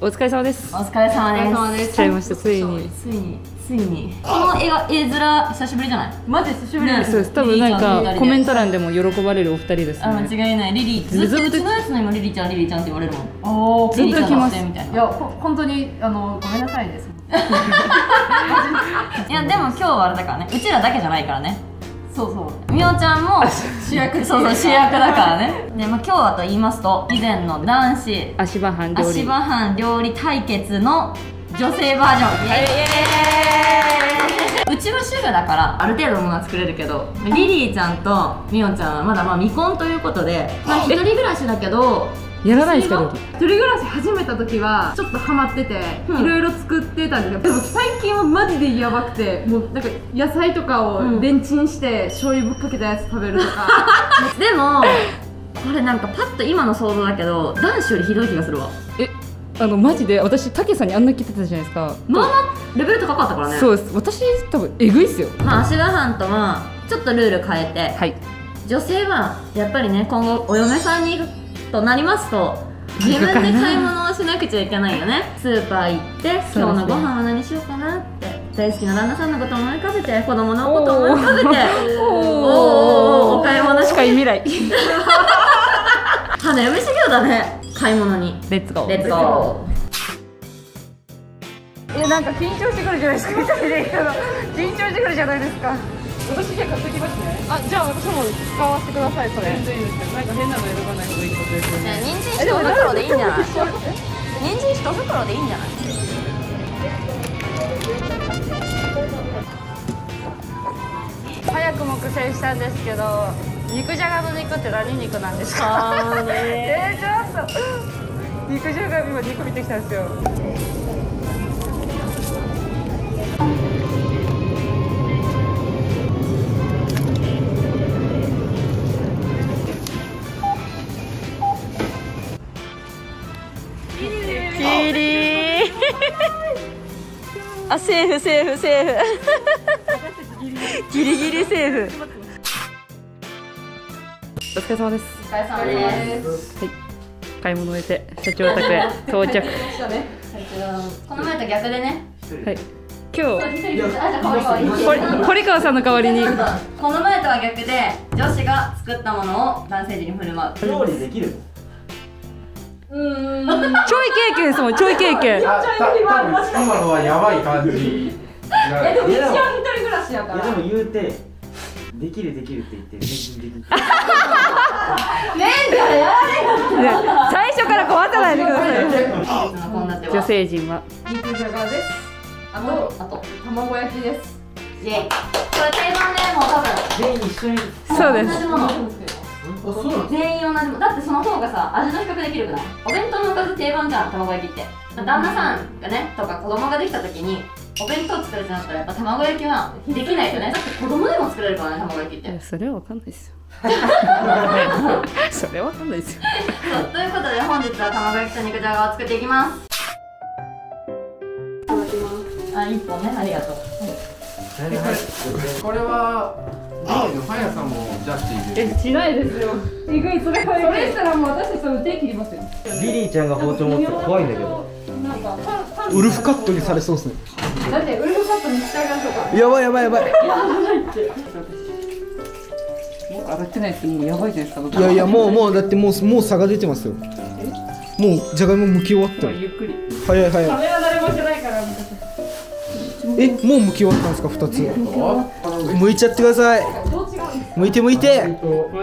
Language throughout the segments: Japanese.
お疲れ様です。 お疲れ様です。 来ちゃいました。ついに。 この絵面久しぶりじゃない？マジ久しぶりです。 そうです。多分なんかコメント欄でも喜ばれるお二人ですね。 間違いない。リリーずっとうちのやつの今リリーちゃんって言われるもん。 ずっと来ます。 いや本当にごめんなさいです。いやでも今日はあれだからね。うちらだけじゃないからね。そうみおちゃんも主役だからね。で今日はと言いますと、以前の男子足場班料理対決の女性バージョン。イエーイ。うちは主婦だからある程度のものは作れるけど、リリーちゃんとみおちゃんはまだ未婚ということで、一人暮らしだけどやらないですけど、 一人暮らし始めた時はちょっとハマってて、いろいろ作ってたんですけど、でも最近はマジでやばくて、もうなんか野菜とかをレンチンして醤油ぶっかけたやつ食べるとかでもこれなんかパッと今の想像だけど男子よりひどい気がするわ。 マジで私たけさんにあんな聞いてたじゃないですか。 まあレベル高かったからね。 そうです。私多分えぐいっすよ。 足場班とはちょっとルール変えて、はい、女性はやっぱりね、今後お嫁さんに行くとなりますと自分で買い物をしなくちゃいけないよね。スーパー行って今日のご飯は何しようかなって、大好きな旦那さんのことを思い浮かべて、子供のことを思い浮かべて、お買い物近い未来花嫁修行だね。買い物にレッツゴー。 なんか緊張してくるじゃないですか。緊張してくるじゃないですか。私じゃ買ってきますね。じゃあ私も使わせてください。それ全然いいですけど、なんか変なの選ばない方がいいってことですよね。人参一袋でいいんじゃない？人参一袋でいいんじゃない？早くも苦戦したんですけど、肉じゃがの肉って何肉なんですか？ちょっと肉じゃが今肉見てきたんですよ。 セーフギリギリセーフ。 お疲れ様です。 お疲れ様です。 はい、買い物終えて社長宅へ到着。 この前と逆でね。 はい、今日堀川さんの代わりにこの前とは逆で女子が作ったものを男性陣に振る舞う。 料理できる？ ちょい経験ですもん。ちょい経験。 今のはやばい感じ。 でも一応一人暮らしやから。 でも言うてできるって言ってできる。 最初から壊さないでください。女性陣は肉じゃがです。あと卵焼きです。 イエイ。これ定番でもう多分全員一緒に。 そうです。 同じもの。全員同じものだって、その方がさ味の比較できるくない？お弁当のおかず定番じゃん、卵焼きって。旦那さんがねとか子供ができた時にお弁当作るってなったらやっぱ卵焼きはできないとね。だって子供でも作れるからね、卵焼きって。 それはわかんないですよ。それはわかんないですよ。 そうということで本日は卵焼きと肉じゃがを作っていきます。いただきます。1本ね、ありがとう。 これは料理の速さもジャッジ入れる。 しないですよ。 それしたらもう私たちの手切りますよ。 リリーちゃんが包丁持って怖いんだけど。 ウルフカットにされそうですね。 だってウルフカットに従うとか。 やばい。 もう洗ってないってもうやばいじゃないですか。 いやもうだってもう差が出てますよ。もうじゃがいも剥き終わったよ。 ゆっくり。 早い。 カメラ誰もしてないから。 もう剥き終わったんですか2つ。剥いちゃってください。剥いて。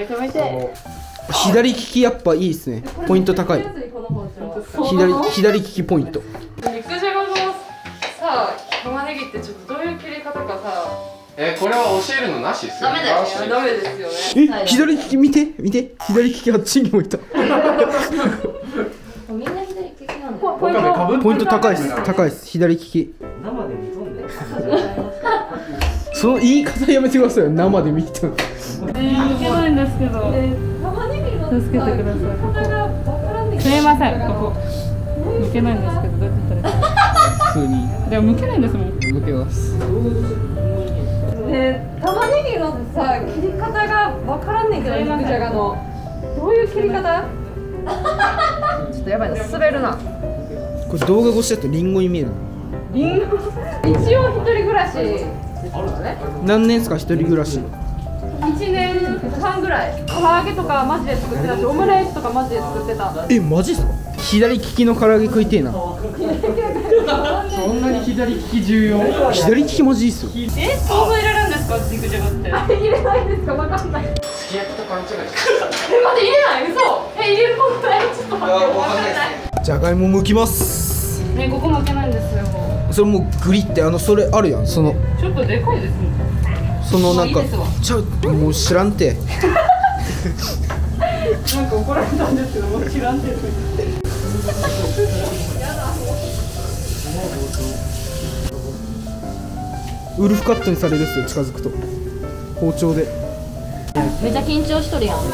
左利きやっぱいいですね。ポイント高い。左利きポイント。 肉じゃがのさ、玉ねぎってちょっとどういう切り方かさ。 これは教えるのなしですよ。 ダメですよね。 左利き見て。左利きあっちにもいた。 みんな左利きなんだよ。 ポイント高いです。左利き。 生で見とんで。 その言い方やめてくださいよ。生で見てた。 いけないんですけど。 玉ねぎの助けてください。すみません。ここ剥けないんですけど、どうやってやったらいいですか？普通に。でも剥けないんですもん。剥けます。 玉ねぎのさ、切り方がわからんねんけど、肉じゃがのどういう切り方？ちょっとやばいな、滑るな。 これ動画越しだとリンゴに見えるの。 リンゴ一応一人暮らしですよね。 何年ですか一人暮らし。 1年半ぐらい。唐揚げとかマジで作ってたし、オムライスとかマジで作ってた。 え、マジっすか。左利きの唐揚げ食いてえな。 そんなに左利き重要？ 左利きマジいいっすよ。 想像入れるんですか肉じゃがって。 入れないですか、わかんない。 すき焼きと勘違いして。 待って入れない、嘘。入れることない、ちょっと待って、わかんない。 じゃがいも剥きます。 ね、ここ負けないんですよ。 それもうグリってそれあるやん。そのちょっとでかいですね。 そのなんかいいですわちゃうもう知らんて。 なんか怒られたんですけど、もう知らんてって言って。 ウルフカットにされるっすよ、近づくと包丁で。 めっちゃ緊張しとるやん。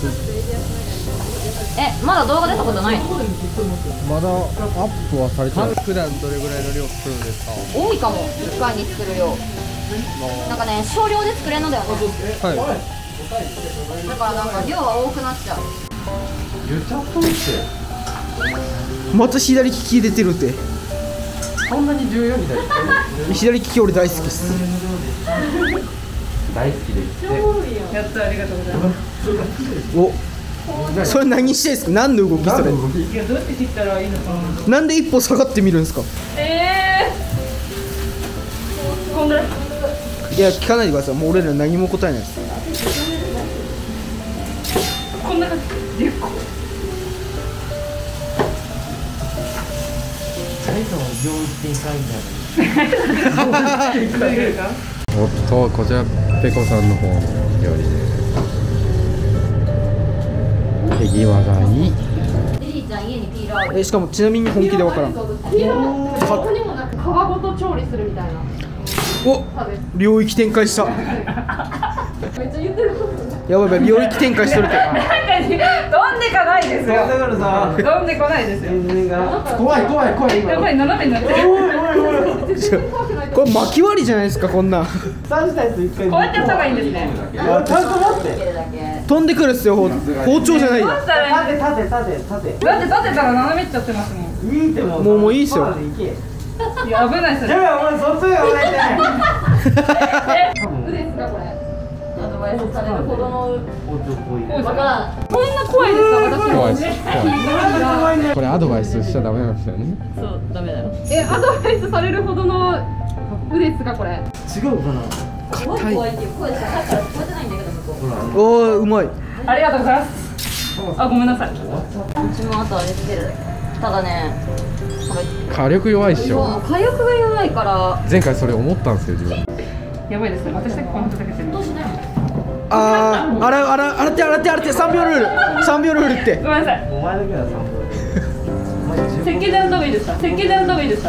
まだ動画出たことないの？ まだアップはされてない。普段どれぐらいの量作るんですか？ 多いかも、1回に作る量。なんかね、少量で作れるのだよね。 はい。 だからなんか量は多くなっちゃう。 言っちゃったんですよ。 また左利き入れてるって。 そんなに重要みたいな。 左利き俺大好きっす。 大好きです。 やった、ありがとうございます。 お、それ何してんすか。何の動きそれ。 いや、どうやって切ったらいいのかな。 なんで一歩下がってみるんですか。 こんぐらい。 いや聞かないでください。もう俺ら何も答えないです。 こんな感じ。でっこ。 誰かの領域展開みたいな。 おっと、こちらペコさんの方の料理です。手際がいい。 リリーちゃん家にピーラー。 しかもちなみに本気でわからん。 ピーラーってここにもなく皮ごと調理するみたいな。 お、領域展開した。 めっちゃ言ってる。 やばいやばい、領域展開しとるけど。 飛んでかないですよ。 だからさ、 飛んでこないですよ。 怖い怖い怖い。 やばい、斜めになってる。 これ巻き割りじゃないですか、こんなん。 こうやってやった方がいいんですね。 ちゃんと待って。 飛んでくるっすよ、包丁じゃないよ。 どうしたらいいの？ 立て。 だって立てたら斜めっちゃってますもん。 いいってももういいっすよ。 いや、危ないですよ。 じゃあお前そっちが危ないじゃない。 腕ですかこれ。 アドバイスされるほどの。 わからん。 こんな怖いですか、私も。 怖いです。これアドバイスしちゃダメなんですよね。 そう、ダメだよ。 アドバイスされるほどの腕ですかこれ。 違うかな。 怖いっていう声しかさっきから聞こえてないんだけど、向こう。 おー、うまい。 ありがとうございます。あ、ごめんなさい。 うちもあとあれつける。ただね、 火力弱いっしょ。 もう火力が弱いから。 前回それ思ったんですよ、自分。 やばいですね。私だけこの人だけ全部。 どうしないの？ 洗って3秒ルール。3秒ルールって。 ごめんなさい。 お前だけださ。 石鹸でやった方がいいですか。石鹸でやった方がいいですか。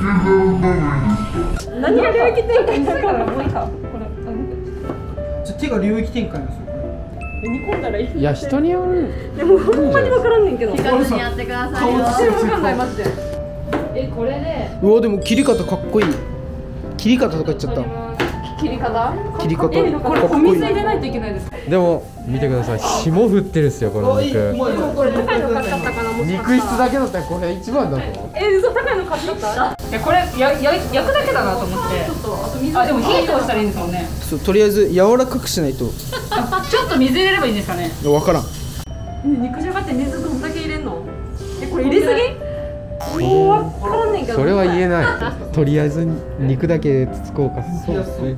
何が領域展開するからもういいか。これ。 手が領域展開なんですよ。 煮込んだらいい。 いや、人による。 でもほんまに分からんねんけど。 聞かずにやってくださいよ。 私も分かんないマジで。これで。 うわ、でも切り方かっこいい。切り方とか言っちゃった。 切り方？ 切り方これお水入れないといけないです。 でも見てください、霜降ってるっすよ、この肉。 これ高いの買っちゃったかなもしかしたら。 肉質だけだったらこれ一番だぞ。 嘘高いの買っちゃった？ いや、これ焼くだけだなと思って。あ、でも火通したらいいんですもんね。 そう、とりあえず柔らかくしないと。 ちょっと水入れればいいんですかね。 わからん。 肉じゃがって水どんだけ入れんの？これ入れすぎ？分からんねんけど。 それは言えない。とりあえず肉だけつつこうか。そうですね。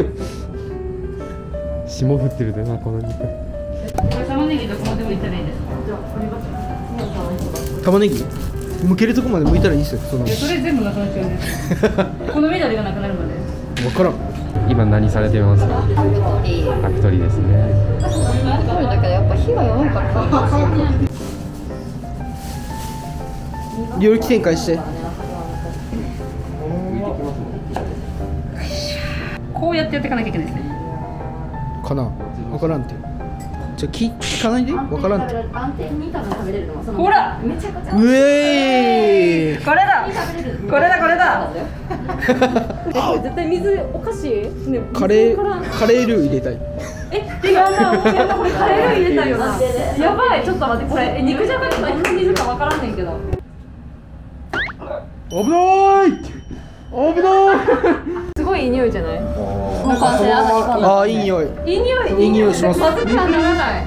霜降ってるでな、この肉。 これ玉ねぎどこまで剥いたらいいですか。 玉ねぎ剥けるとこまで剥いたらいいですよ。そいや、それ全部なくなっちゃうんです。この緑がなくなるまで。 わからん。 今何されてますか。焼き鳥ですね。 だけどやっぱ火が弱いからかもしれない。 領域展開して。 こうやってやっていかなきゃいけないですね。 かな。わからんて。じゃあ聞かないで。わからんて。 安定に多分食べれるのはその。 ほら、 めちゃくちゃ。 うえー。 これだ。これだ。 絶対水おかしい？ね。 カレールー入れたい。 いやな、これカレールー入れたいよな。やばい、ちょっと待って、これ肉じゃがってどんな水かわからんねんけど。 危ない危ないすごいいい匂いじゃない？ もう完成。 あーいい匂いいい匂い。 いい匂いしますまずくはならない。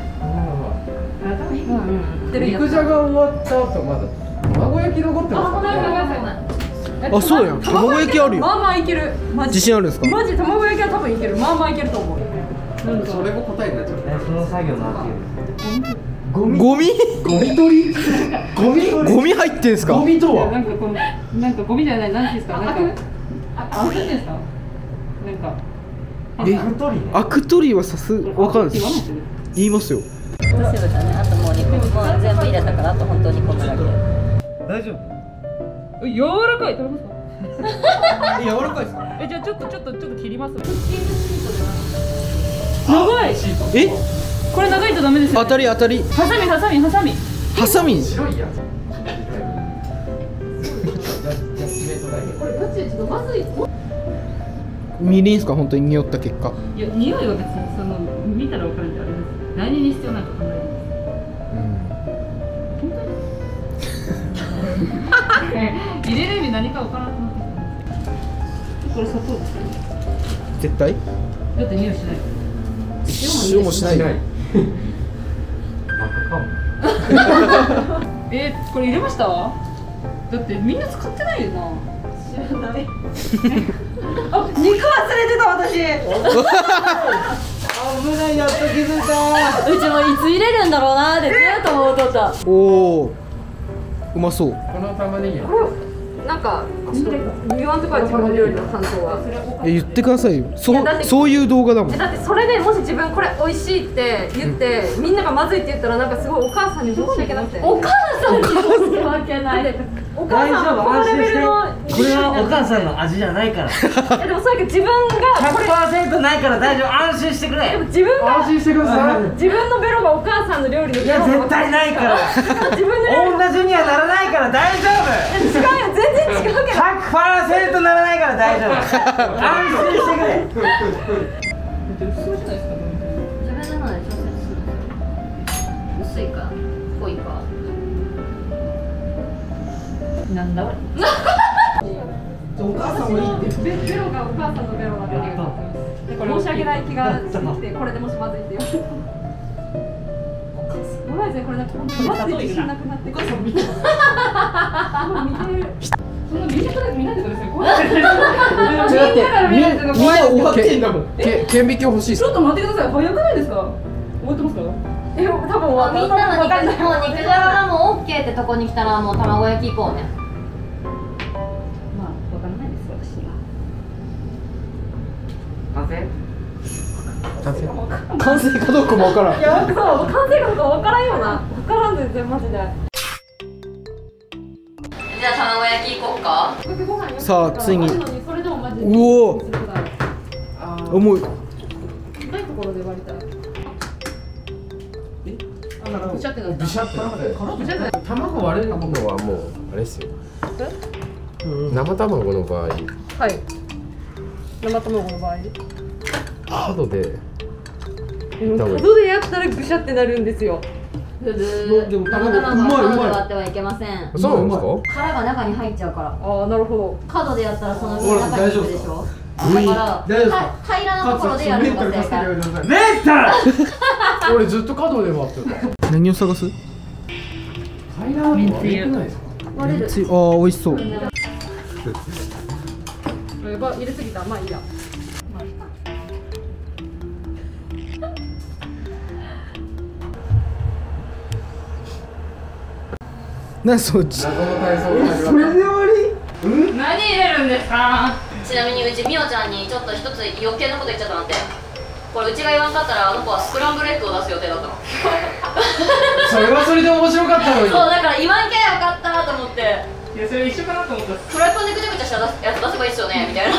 肉じゃが終わった後まだ卵焼き残ってますか？ あ、そうやん。卵焼きあるよ。 まあまあいける。マジ自信あるんですか？ マジ卵焼きは多分いける。まあまあいけると思う。 それも答えになっちゃう。 その作業の後ゴミゴミ取りゴミ入ってんすか？ ゴミとはなんかこのなんかゴミじゃない、なんていうんですか、なんかあれですか、なんかアク取りはさすわかんないです。言いますよ。 どうしようかね。あともう肉もう全部入れたからあと本当にこんなだけ。 大丈夫？ 柔らかい、食べますか？ 柔らかいですか？ じゃあちょっと切ります。長い。 え？ これ長いとダメですよ。 当たり。 ハサミ。 ハサミ。 白いやつ。 みりんすか？本当に匂った結果。 いや、匂いは別にその見たらわかるんであれです。何に必要なんか考えます。入れる意味何かわからなくなってきた。これ砂糖ですか？ 絶対？ だって匂いしない。 塩もしないよ。 これ入れました？だってみんな使ってないよな。知らない。 あ、肉忘れてた私。 危ない、やっと気づいた。 うちもいつ入れるんだろうなーってずっと思うとった。 おお、うまそう。 この玉ねぎはなんか言わんとこは自分の料理の感想は。 言ってくださいよ。 だってそういう動画だもん。 だってそれでもし自分これ美味しいって言って、みんながまずいって言ったらなんかすごいお母さんに申し訳なくて。 お母さんに申し訳ない。 お母さんはこのレベルのこれはお母さんの味じゃないから。 でもそれか自分がこれ 100% ないから大丈夫。安心してくれ。 でも自分が安心してください。 自分のベロがお母さんの料理のいや絶対ないから。 自分の料理同じにはならないから大丈夫。 違うよ、全然違うけど 100% ならないから大丈夫。安心してくれ。 そうじゃないですか。 自分の中で調節する。薄いか濃いか。なんだこれ。 お母さんもいいって。 ベロがお母さんのベロだっていうこれ申し訳ない気がしてきて、これでもしまずいってよ。ごめんなさい、これなんかまずい自信なくなって。お母さん見てます。見てる。そんな見てください、見ないでください。怖い。 だってみんな終わってんだもん。 顕微鏡欲しいっすちょっと待ってください。早くないですか？終わってますか？ 多分みんなの肉じゃがもオッケーってとこに来たらもう卵焼き行こうね。 まあ、わからないです、私には。 完成かどうかもわからん。 いや、そう、完成かどうかわからんよな。わからん全然マジで。 じゃあ卵焼き行こうか。 さあついに。 それでもマジで。 うおー。重い。 ないところで割りたい。 ビシャって卵割れるのはもうあれですよ。生卵の場合、 はい。生卵の場合。 角で角でやったらぐしゃってなるんですよ。 でも生卵は角で割ってはいけません。 そうなんですか？ 殻が中に入っちゃうから。 ああ、なるほど。 角でやったらその中に入るでしょ。だから平らなところでやるのが正解。 メンタル。 俺ずっと角で割ってた。 何を探す？ めんつゆ。 割れる。 ああ、美味しそう。 やば、入れすぎた。まあいいや。 何そっち？ 謎の体操が始まった。 それで終わり？ 何入れるんですか？ ちなみにうちみおちゃんにちょっと一つ余計なこと言っちゃったなんて。これうちが言わんかったらあの子はスクランブルエッグを出す予定だったの。 それはそれで面白かったのに。 そうだから言わんけゃよかったと思って。 いや、それ一緒かなと思った。 フライパンでぐちゃぐちゃしたやつ出せばいいっすよねみたいな。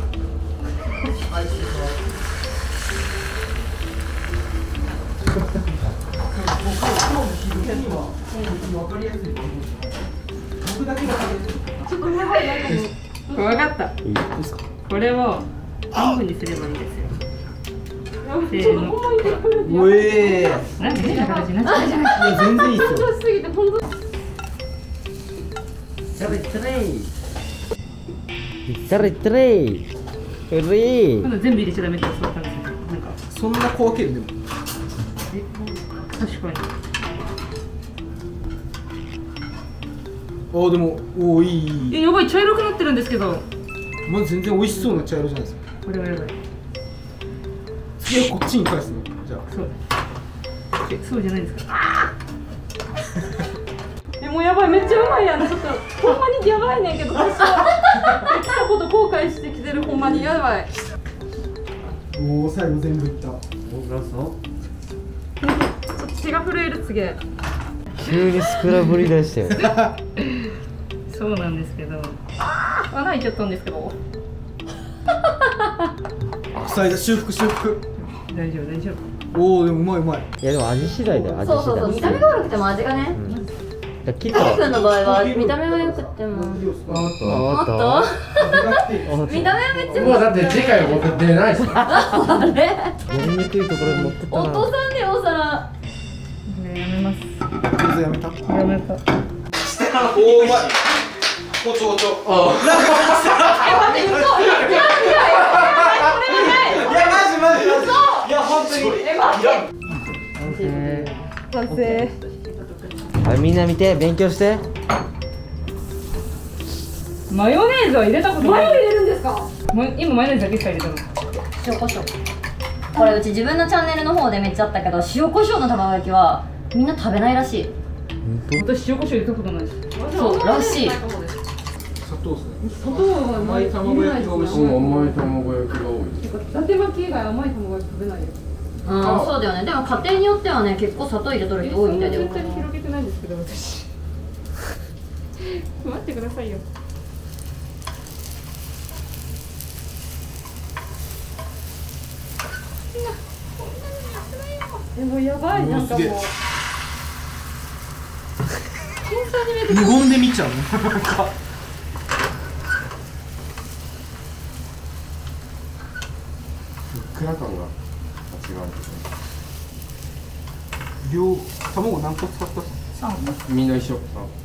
分かった。これを半分にすればいいですよ。せーの。 うえー。 なんか変な形になっちゃうじゃない。 いや全然いいっすよ。 すぎて本当。 ったれいったれいったれいったれいうれまだ全部入れちゃダメって教わったんですよ。なんかそんな小分けるでも。 確かに。 ああでもおおいい。 やばい、茶色くなってるんですけど。 まず全然美味しそうな茶色じゃないですか。 これはやばい。 次はこっちに返すの。じゃあ。 そう。そうじゃないですか。もうやばい、めっちゃうまいやん。ちょっとほんまにやばいねんけど、私はできたこと後悔してきてる。ほんまにやばい。 おお最後全部いった。 おラストちょっと手が震える。次急にスクラブり出したよそうなんですけど、穴開いちゃったんですけど。 最後修復修復。 大丈夫大丈夫。 おおでもうまいうまい。 いやでも味次第だよ、味次第。 そうそうそう、見た目が悪くても味がね。 キッタイ君の場合は見た目が良くても。 おもっと見た目はめっちゃもうだって次回僕出ないし。 あれやりにくいところに持ってったな。 お父さんでお皿。 ね、やめます。 水やめた。 やめた。 おおうまい。おちょおちょ。ああ。いやマジマジ。いや本当に。 完成。 はい、みんな見て、勉強して。 マヨネーズは入れたことない。 マヨ入れるんですか？ 今マヨネーズだけしか入れたの。 塩コショウ。これうち自分のチャンネルの方でめっちゃあったけど、塩コショウの卵焼きはみんな食べないらしい。 私塩コショウ入れたことないです。 そうらしい。 砂糖ですね。 砂糖が甘い卵焼きが美味しい。 甘い卵焼きが多い。 伊達巻き以外甘い卵焼き食べないよ。 うん、そうだよね。でも家庭によってはね、結構砂糖入れとる人多いみたいだよ。 絶対に広げてないんですけど、私。待ってくださいよ。もうやばい、なんかもう。 無言で見ちゃうね。 ふっくら感が違うんですね。 量卵何個使った？ みんな一緒。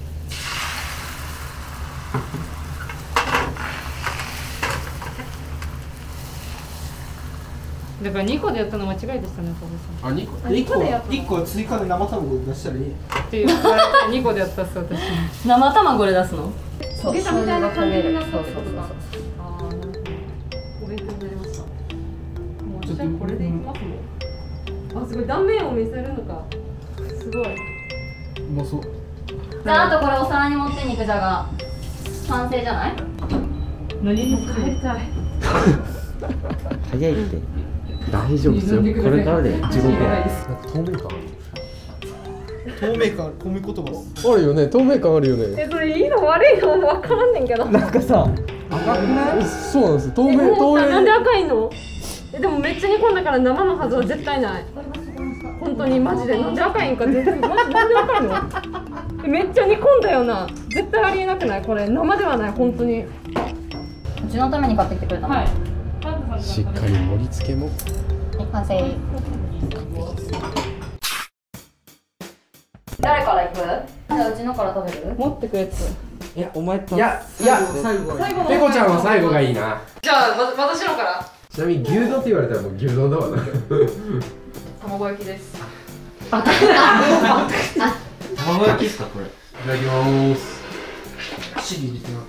だから2個でやったの間違いでしたね、 あ、2個。 1個追加で生卵出したらいい。 っていう2個でやったっす、私。 生卵で出すの？そう、 ゲタみたいな感じになったそうそうってことか。ああ、なるほど。お勉強になりました。もう私はこれでいきますもん。あ、すごい、断面を見せるのか。すごい。 うまそう。 じゃあ、あとこれお皿に盛って肉じゃが完成じゃない？ 何も帰りたい。 早いって。大丈夫ですよ。これからで地獄や。 透明感透明感込み言葉です。 あるよね。透明感あるよね。 それいいの悪いの分からんねんけど。 なんかさ、 赤くない？そうなんですよ。透明なんで赤いの？でもめっちゃ煮込んだから生のはずは絶対ない。本当にマジでなんで赤いんか全然マジなんで赤いの？めっちゃ煮込んだよな。絶対ありえなくない？これ生ではない本当に。 うちのために買ってきてくれたの？ はい。 しっかり盛り付けも。 完成。誰から行く？じゃあうちのから食べる？ 持ってくやつ。 いや、お前と。 いや、 最後は。 ペコちゃんは最後がいいな。 じゃあ私のからちなみに牛丼って言われたらもう牛丼だわな。 卵焼きです。 卵焼きですかこれ。 いただきます。 汁入れてなかった。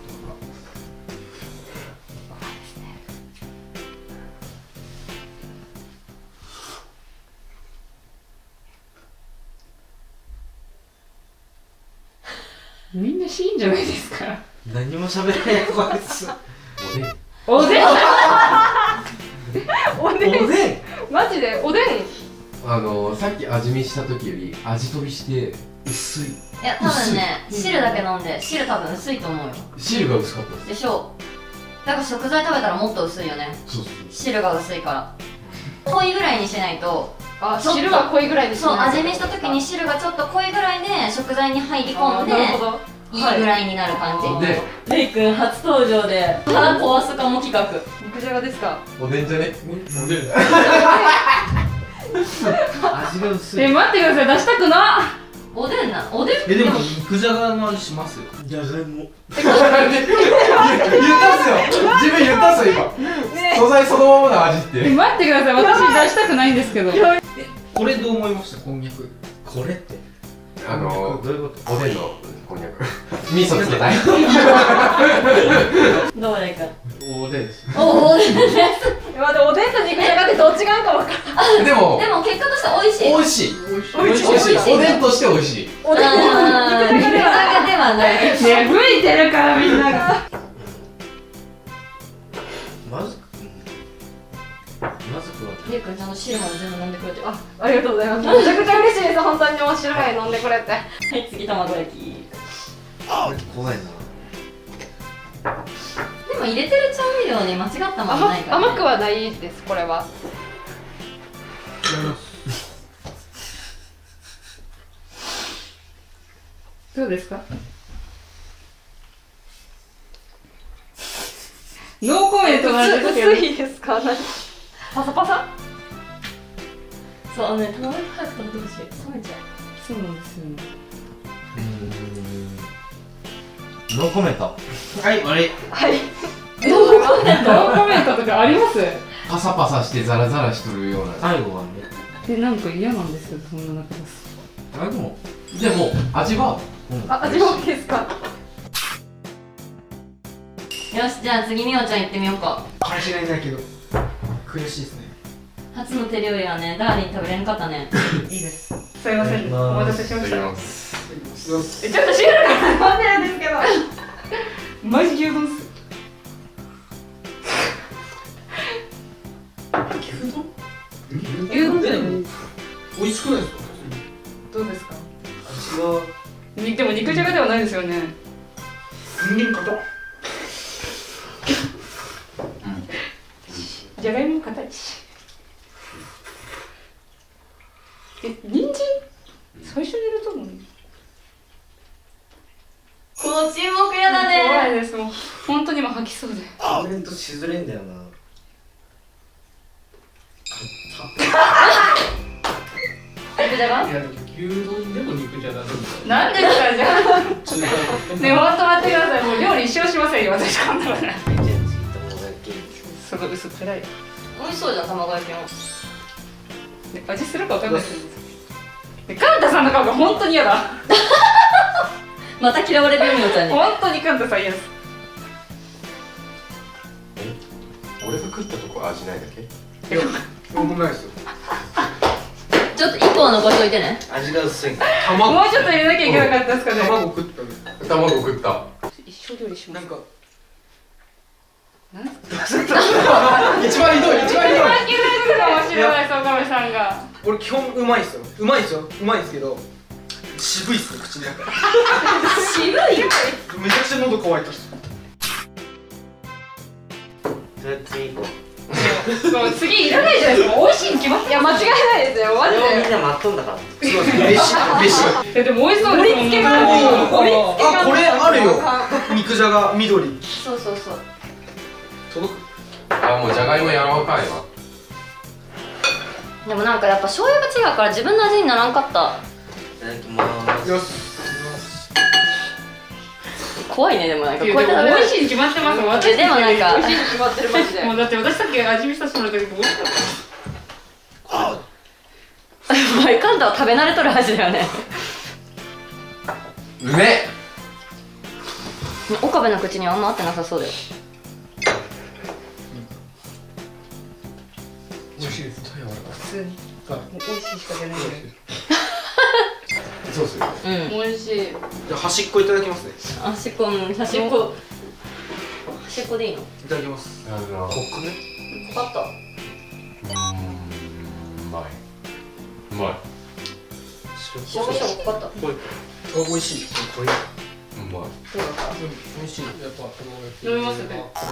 みんなシーンじゃないですか。 何も喋れないこいつ。 おでん。 おでん。 マジでおでん。 さっき味見した時より味飛びして薄い。 いや、多分ね、汁だけ飲んで、汁多分薄いと思うよ。 汁が薄かったです。 でしょう。だから食材食べたらもっと薄いよね。 そうそう。 汁が薄いから。濃いぐらいにしないと。 あ、汁は濃いぐらいにしないと。 そう、味見した時に汁がちょっと濃いぐらいで食材に入り込んで、 なるほど。 いいぐらいになる感じ。 で、 レイ君初登場で腹壊すかも企画。 肉じゃがですか。 おでんじゃね？おでん。 味が薄い。 待ってください、出したくな。 おでんな、おでん。 でも肉じゃがの味しますよ。じゃがいも。 言ったっすよ。自分言ったっすよ今。素材そのままの味って。 待ってください、私出したくないんですけど。 これどう思いました？こんにゃく。これって。 どういうこと？おでんのこんにゃく。味噌つけない。 どれか。 おでんです。 おでん。 待って、おでんと肉じゃがってどっちが合うか分からん。 でも結果として美味しい。 美味しい。美味しい。おでんとして美味しい。 おでんと肉じゃがではない。 ね、吹いてるからみんなが。 まずくはりゅうくんちゃんと汁まで全部飲んでくれて。 ありがとうございます。めちゃくちゃ嬉しいです、本当に。お汁が飲んでくれて。 はい、次卵焼き。 怖いな。 でも入れてる調味料に間違ったものないから、ね、 甘くはないです、これは。 どうですか？ノーコメントなんですけど。 薄いですか？パサパサ？ そうね、卵焼き早く食べてほしい。冷めちゃう。 そうなんですよね。 ノーコメント。はい、悪い。 はい。 ノーコメントとかあります？ パサパサしてザラザラしとるような。 最後はね。 なんか嫌なんですよ、そんな中です。 でも味は。 味は OK ですか？ よし、じゃあ次みおちゃん行ってみようか。 彼氏がいないけど悔しいですね。 初の手料理はね、ダーリン食べれんかったね。 いいです。すいません、お待たせしました。ちょっと静かに飲んでるんですけど。 マジ牛丼っす。 牛丼じゃない。 美味しくないですか？ どうですか？ 味がでも肉じゃがではないですよね。 人間硬。 じゃがいも硬いし。人参最初に入れたのに。 この沈黙やだ怖いね。 ですもう。本当に今吐きそうで。 俺んとしずれんだよな。 肉じゃが？ いや、牛丼でも肉じゃがなんですかじゃあ。ね、ほんと待ってください。もう料理一生しませんよ、私こんなことない。すごい薄っぺらい。 美味しそうじゃん、卵焼きも。 味するかわかんないですけど。カンタさんの顔が本当に嫌だ。 また嫌われるよ、みおちゃんに。 本当にカンタさん嫌です。 俺が食ったとこ味ないだけ？ いや、なんもないですよ。 ちょっと1個は残しといてね。 味が薄い。 もうちょっと入れなきゃいけなかったですかね。 卵食ったね。 卵食った。 一生料理します。 なんかなんすか？ 一番ひどい、一番ひどい。 かもしれないです、岡部さんが。 俺基本うまいっすよ。うまいっすよ。うまいっすけど渋いっすね、口の中。 渋い。 めちゃくちゃ喉乾いたっす。 じゃあ次行こう。 そう次いらないじゃないですか。美味しいに決まって。 いや、間違いないですよ、マジで。 みんな待っとんだから。 すいません、飯。 でも美味しそうですもんね。 盛り付けがある。盛り付けがあ、これあるよ。肉じゃが緑。 そうそうそう。 届く。 あ、もうじゃがいも柔らかいわ。 でもなんかやっぱ醤油が違うから自分の味にならんかった。 いただきます。 よし。 怖いね、でもなんかこうやって美味しいに決まってます。私でもなんか美味しいに決まってるマジで。 もうだって私さっき味見させてもらった時美味しかった。 バイカンタは食べ慣れとる味だよね。 うめえ。 岡部の口にはあんま合ってなさそうだよ。 美味しいです。 普通に美味しいしか出ないけそうっすよ。 うん。 美味しい。 じゃあ端っこいただきますね。 端っこでいいの？ いただきます。 コックね。 分かった。 うまい。うまい。 塩コショウ分かった。 あ、美味しい。これ。 うまい。 美味しい。やっぱ飲みますね。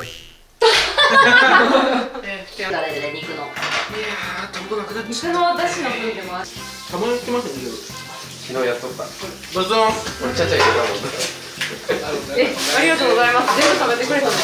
誰で肉の。 いやー、卵なくなっちゃ肉の出汁の分でもある。 う。たまに言ってましたけど。 昨日やっとった。 どうぞ。 俺ちゃちゃ入れたもん。 ありがとうございます。全部食べてくれたの。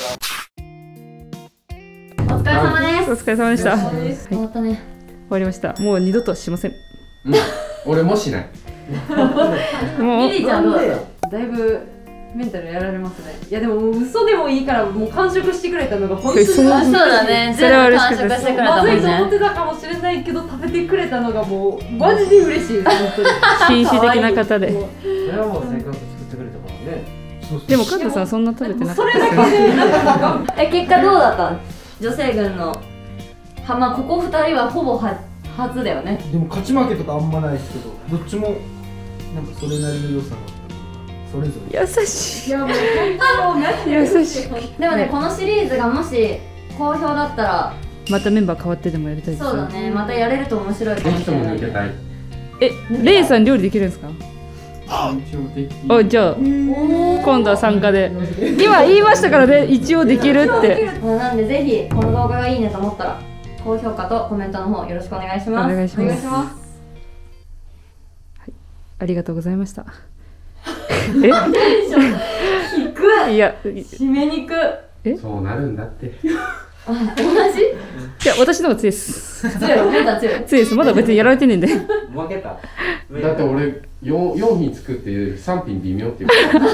お疲れ様です。 お疲れ様でした。 終わったね。 終わりました。もう二度としません。 俺もしない。 もうリリーちゃんどうだっだいぶメンタルやられますね。いやでももう嘘でもいいからもう完食してくれたのが本当にた？あ、そうだね、 それは全部完嬉しかったです食してくれたもんまずいと思っね。 てたかもしれないけど食べてくれたのがもうマジで嬉しいです本当に。 紳士的な方で。 それはもうせっかく作ってくれたからね。 でもカンタさんそんな食べてなかそれだったですよね。 けでなんか結果どうだったの？女性軍のまあここ2人はほぼ初だよね。 でも勝ち負けとかあんまないですけど、どっちもなんかそれなりの良さがあったりとか、それぞれ優しい。 いやもう本当にマジで優しい。 でもね、このシリーズがもし好評だったら、 またメンバー変わってでもやりたいですよ。 そうだね、またやれると面白いかぜひともしれない。 も抜けたい。 レイさん料理できるんですか？ 一応できあ、じゃあ今度は参加で。今言いましたからね、一応できるって。 なんでぜひこの動画がいいねと思ったら高評価とコメントの方よろしくお願いします。 お願いしますお願いします。 ありがとうございました。 低くいや、 締めにく。 そうなるんだって。 あ、同じ？ いや私の方が強いです。 強い、メンタ強い。 強いです。まだ別にやられてねえんで。 負けた。 だって俺4品作って3品微妙って言うから。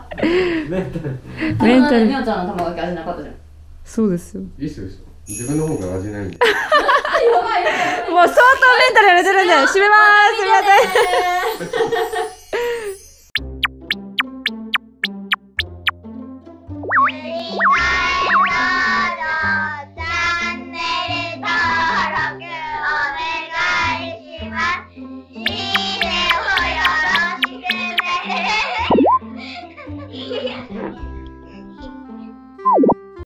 メンタル。 メンタルみおちゃんの卵焼き味なかったじゃん。 そうですよ。 いいっすよ。自分の方が味ないんで。 もう相当メンタルやられてるんで、締めます。すみません。